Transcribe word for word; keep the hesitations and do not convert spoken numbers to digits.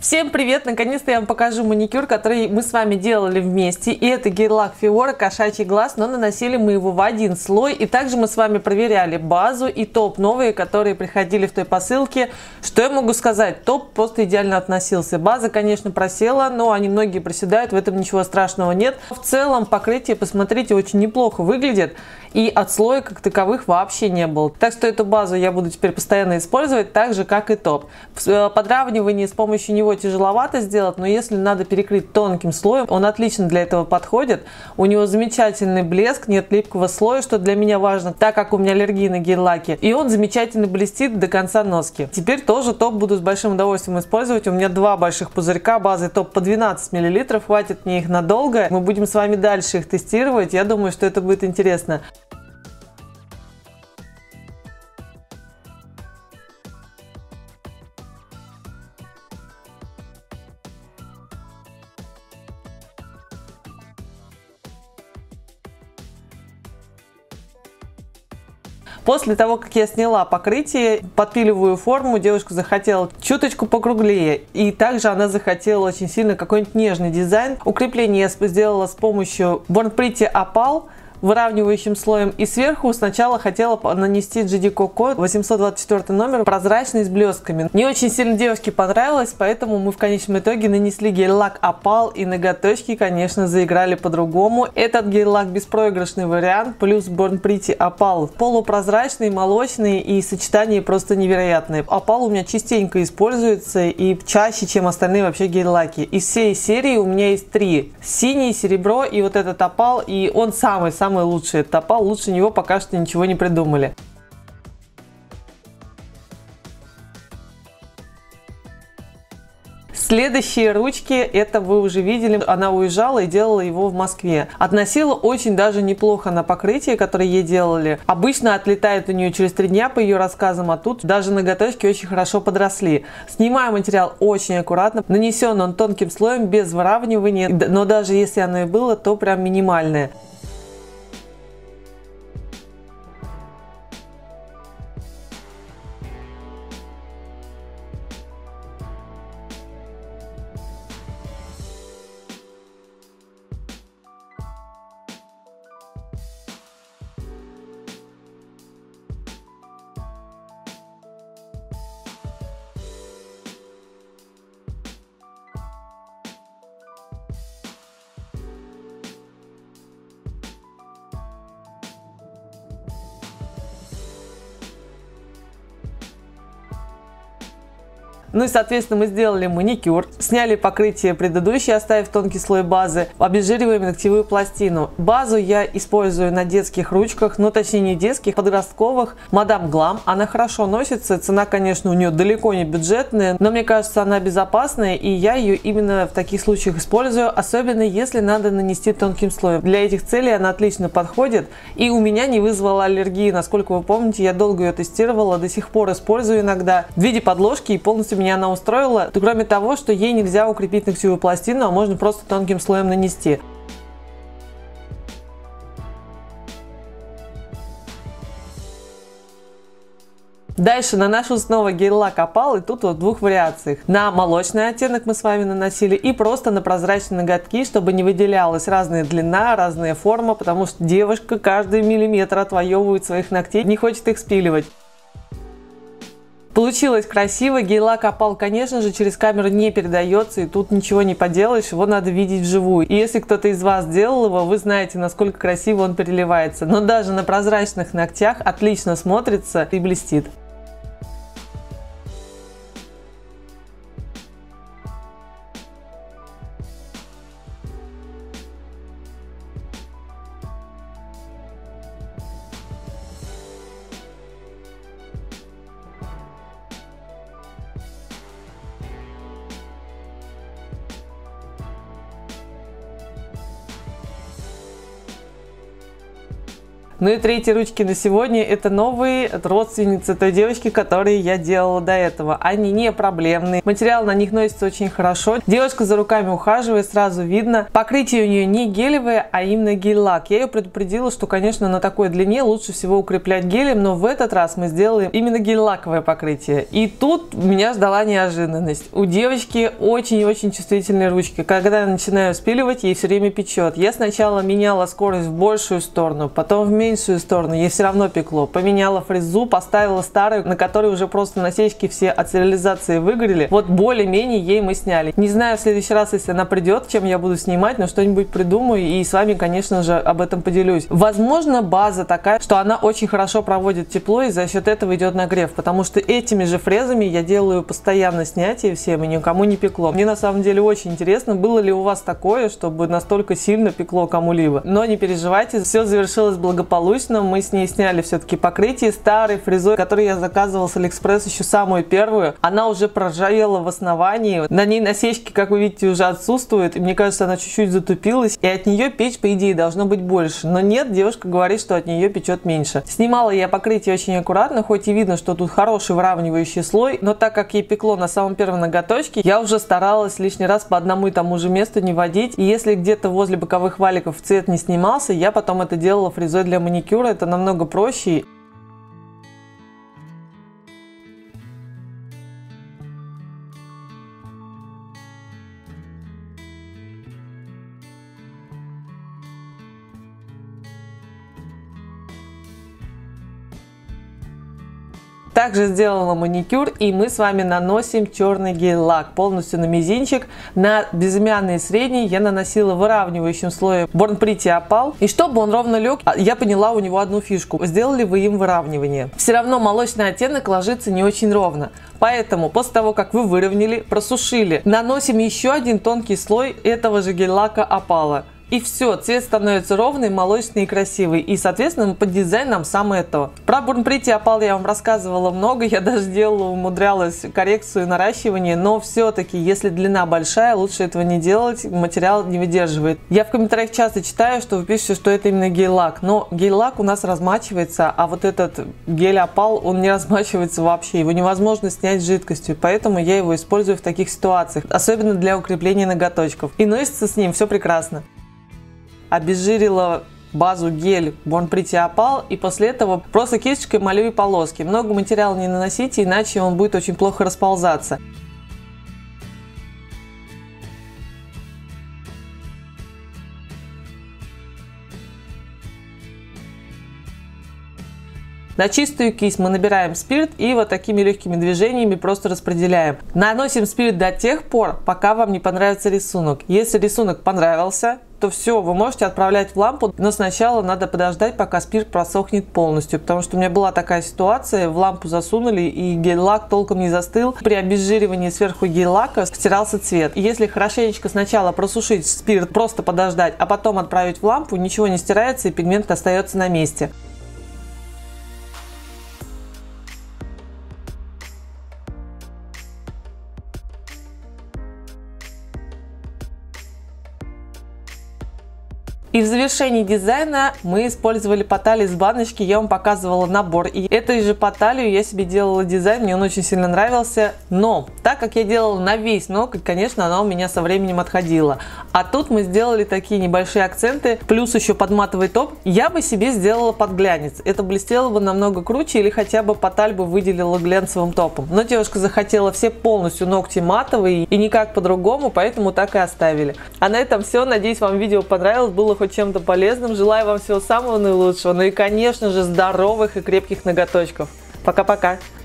Всем привет! Наконец-то я вам покажу маникюр, который мы с вами делали вместе. И это гель-лак Фиора кошачий глаз, но наносили мы его в один слой. И также мы с вами проверяли базу и топ новые, которые приходили в той посылке. Что я могу сказать? Топ просто идеально относился. База, конечно, просела, но они многие проседают, в этом ничего страшного нет. В целом покрытие, посмотрите, очень неплохо выглядит. И отслоек как таковых вообще не было. Так что эту базу я буду теперь постоянно использовать, так же как и топ. Подравнивание с помощью него тяжеловато сделать, но если надо перекрыть тонким слоем, он отлично для этого подходит. У него замечательный блеск, нет липкого слоя, что для меня важно, так как у меня аллергия на гель-лаки. И он замечательно блестит до конца носки. Теперь тоже топ буду с большим удовольствием использовать. У меня два больших пузырька, базы топ по двенадцать миллилитров, хватит мне их надолго. Мы будем с вами дальше их тестировать, я думаю, что это будет интересно. После того, как я сняла покрытие, подпиливаю форму, девушка захотела чуточку покруглее. И также она захотела очень сильно какой-нибудь нежный дизайн. Укрепление я сделала с помощью Born Pretty Opal выравнивающим слоем, и сверху сначала хотела нанести джи ди Coco восемьсот двадцать четвёртый номер прозрачный с блесками. Не очень сильно девушке понравилось, поэтому мы в конечном итоге нанесли гель-лак Opal, и ноготочки, конечно, заиграли по-другому. Этот гель-лак беспроигрышный вариант, плюс Born Pretty Opal полупрозрачный, молочный, и сочетание просто невероятное. Opal у меня частенько используется и чаще, чем остальные вообще гель-лаки. Из всей серии у меня есть три: синий, серебро и вот этот Opal, и он самый-самый Самый лучший. Это Opal, лучше него пока что ничего не придумали. Следующие ручки, это вы уже видели, она уезжала и делала его в Москве. Относила очень даже неплохо на покрытие, которое ей делали. Обычно отлетает у нее через три дня, по ее рассказам, а тут даже ноготочки очень хорошо подросли. Снимаю материал очень аккуратно, нанесен он тонким слоем, без выравнивания, но даже если оно и было, то прям минимальное. Ну и, соответственно, мы сделали маникюр, сняли покрытие предыдущее, оставив тонкий слой базы, обезжириваем ногтевую пластину. Базу я использую на детских ручках, но точнее не детских, подростковых. Мадам Глам, она хорошо носится, цена, конечно, у нее далеко не бюджетная, но мне кажется, она безопасная, и я ее именно в таких случаях использую, особенно если надо нанести тонким слоем. Для этих целей она отлично подходит, и у меня не вызвала аллергии, насколько вы помните, я долго ее тестировала, до сих пор использую иногда в виде подложки, и полностью меня она устроила, кроме того, что ей нельзя укрепить ногтевую пластину, а можно просто тонким слоем нанести. Дальше наношу снова гель-лак Opal, и тут вот в двух вариациях. На молочный оттенок мы с вами наносили, и просто на прозрачные ноготки, чтобы не выделялась разная длина, разная форма, потому что девушка каждый миллиметр отвоевывает своих ногтей, не хочет их спиливать. Получилось красиво. Гель-лак Opal, конечно же, через камеру не передается, и тут ничего не поделаешь, его надо видеть вживую. И если кто-то из вас делал его, вы знаете, насколько красиво он переливается. Но даже на прозрачных ногтях отлично смотрится и блестит. Ну и третьи ручки на сегодня это новые родственницы той девочки, которые я делала до этого. Они не проблемные, материал на них носится очень хорошо. Девушка за руками ухаживает, сразу видно. Покрытие у нее не гелевое, а именно гель-лак. Я ее предупредила, что, конечно, на такой длине лучше всего укреплять гелем, но в этот раз мы сделаем именно гель-лаковое покрытие. И тут меня ждала неожиданность. У девочки очень и очень чувствительные ручки. Когда я начинаю спиливать, ей все время печет. Я сначала меняла скорость в большую сторону, потом в меньшую сторону, ей все равно пекло. Поменяла фрезу, поставила старую, на которой уже просто насечки все от цивилизации выгорели. Вот более-менее ей мы сняли. Не знаю в следующий раз, если она придет, чем я буду снимать, но что-нибудь придумаю и с вами, конечно же, об этом поделюсь. Возможно, база такая, что она очень хорошо проводит тепло и за счет этого идет нагрев, потому что этими же фрезами я делаю постоянно снятие всем и никому не пекло. Мне на самом деле очень интересно, было ли у вас такое, чтобы настолько сильно пекло кому-либо. Но не переживайте, все завершилось благополучно. Мы с ней сняли все-таки покрытие старой фрезой, которую я заказывала с Алиэкспресс, еще самую первую. Она уже проржавела в основании. На ней насечки, как вы видите, уже отсутствуют. И мне кажется, она чуть-чуть затупилась. И от нее печь, по идее, должно быть больше. Но нет, девушка говорит, что от нее печет меньше. Снимала я покрытие очень аккуратно, хоть и видно, что тут хороший выравнивающий слой. Но так как ей пекло на самом первом ноготочке, я уже старалась лишний раз по одному и тому же месту не водить. И если где-то возле боковых валиков цвет не снимался, я потом это делала фрезой для маникюра. Это намного проще. Также сделала маникюр, и мы с вами наносим черный гель-лак полностью на мизинчик. На безымянный и средний я наносила выравнивающим слоем Born Pretty опал. И чтобы он ровно лег, я поняла у него одну фишку. Сделали вы им выравнивание. Все равно молочный оттенок ложится не очень ровно. Поэтому после того, как вы выровняли, просушили, наносим еще один тонкий слой этого же гель-лака опала. И все, цвет становится ровный, молочный и красивый. И, соответственно, под дизайн нам самое то. Про Born Pretty опал я вам рассказывала много. Я даже делала, умудрялась коррекцию наращивания. Но все-таки, если длина большая, лучше этого не делать. Материал не выдерживает. Я в комментариях часто читаю, что вы пишете, что это именно гель-лак. Но гель-лак у нас размачивается, а вот этот гель-опал, он не размачивается вообще. Его невозможно снять жидкостью. Поэтому я его использую в таких ситуациях. Особенно для укрепления ноготочков. И носится с ним все прекрасно. Обезжирила базу гель Born Pretty опал, и после этого просто кисточкой малюю полоски. Много материала не наносите, иначе он будет очень плохо расползаться. На чистую кисть мы набираем спирт и вот такими легкими движениями просто распределяем. Наносим спирт до тех пор, пока вам не понравится рисунок. Если рисунок понравился, то все, вы можете отправлять в лампу, но сначала надо подождать, пока спирт просохнет полностью, потому что у меня была такая ситуация, в лампу засунули и гель-лак толком не застыл. При обезжиривании сверху гель-лака стирался цвет. И если хорошенечко сначала просушить спирт, просто подождать, а потом отправить в лампу, ничего не стирается и пигмент остается на месте. И в завершении дизайна мы использовали поталь из баночки, я вам показывала набор. И этой же поталью я себе делала дизайн, мне он очень сильно нравился. Но так как я делала на весь ноготь, конечно, она у меня со временем отходила. А тут мы сделали такие небольшие акценты, плюс еще под матовый топ. Я бы себе сделала под глянец. Это блестело бы намного круче, или хотя бы поталь бы выделила глянцевым топом. Но девушка захотела все полностью ногти матовые и никак по-другому, поэтому так и оставили. А на этом все. Надеюсь, вам видео понравилось, было хоть чем-то полезным. Желаю вам всего самого наилучшего. Ну и, конечно же, здоровых и крепких ноготочков. Пока-пока!